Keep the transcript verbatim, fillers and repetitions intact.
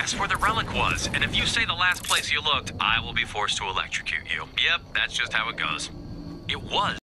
That's where the relic was, and if you say the last place you looked, I will be forced to electrocute you. Yep, that's just how it goes. It was